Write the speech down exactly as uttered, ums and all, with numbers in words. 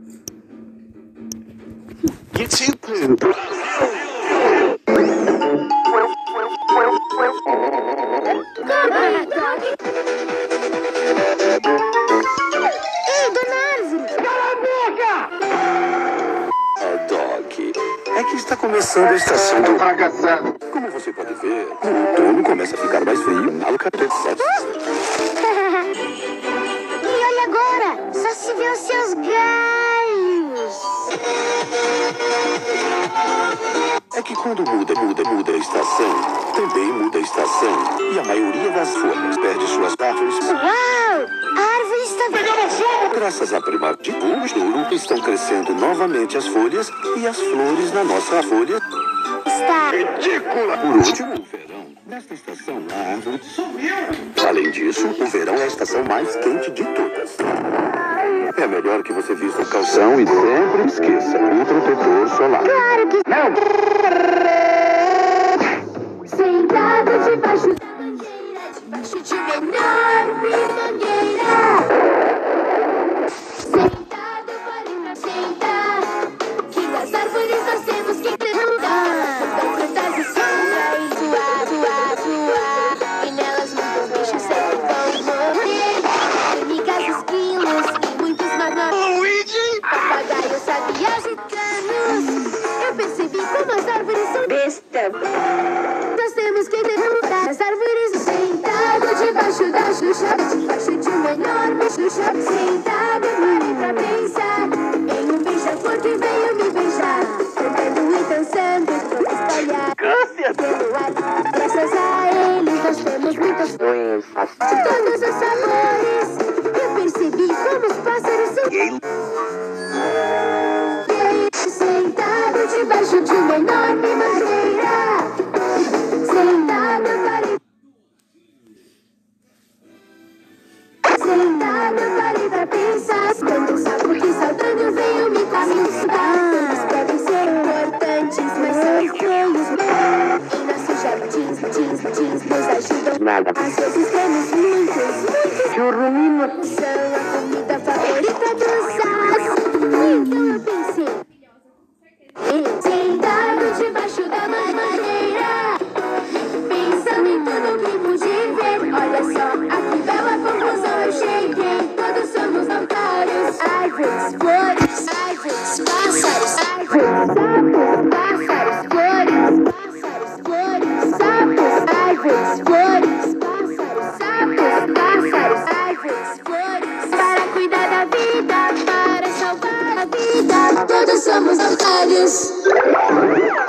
You too poop. Ei, dona Árvore! Cala a boca! A Dog. É que está começando a estação do... Fracassado. Como você pode ver, o outono começa a ficar mais frio. E olha agora! Só se vê os seus galhos! É que quando muda, muda, muda a estação, também muda a estação. E a maioria das folhas perde suas árvores. Uau! A árvore está pegando fogo! Graças à primavera de ouro, estão crescendo novamente as folhas e as flores na nossa folha. Está Ridícula. Por último, o verão. Nesta estação, a árvore sumiu. Além disso, o verão é a estação mais quente de todas. É melhor que você vista o calção e sempre esqueça o protetor solar. claro que... Não. Sentado debaixo da mangueira, debaixo de uma enorme mangueira. Sentado para sentar, que nas árvores nós temos que levantar. Então plantas de sombra e voar, voar, voar. E nelas muitos bichos sempre vão morrer. Formigas, esquilos e muitos mamães. Luigi! Papagaios, sabiás e canos. Eu percebi como as árvores são besta. Nós temos que derrubar as árvores. Sentado debaixo da Xuxa, debaixo de uma enorme Xuxa. Sentado, parei pra pensar em um beija-flor que veio me beijar. Cantando e dançando, vamos espalhar pelo ar. Graças a eles nós temos muitas doenças de todos os sabores. Eu percebi como os pássaros são... Sentado debaixo de uma enorme madeira. Sentado, parei. Sentado, parei pra pensar. Quando um sapo que saltando veio me conquistar. Eles podem ser importantes, mas são estranhos. Em nossos jardins, jardins, jardins nos ajudam. Nada. Às vezes temos muitos, muitos. Churrumino. São a comida favorita dos as. Então eu pensei. Sentado debaixo da madeira, pensando em tudo que pude ver. Olha só, a que bela conclusão eu cheguei. Todos somos notários. Árvores, flores, árvores, pássaros, árvores, sapos, pássaros, flores, pássaros, flores, sapos, árvores, flores, pássaros, sapos, pássaros, árvores, flores. Para cuidar da vida, para salvar a vida, todos somos otários.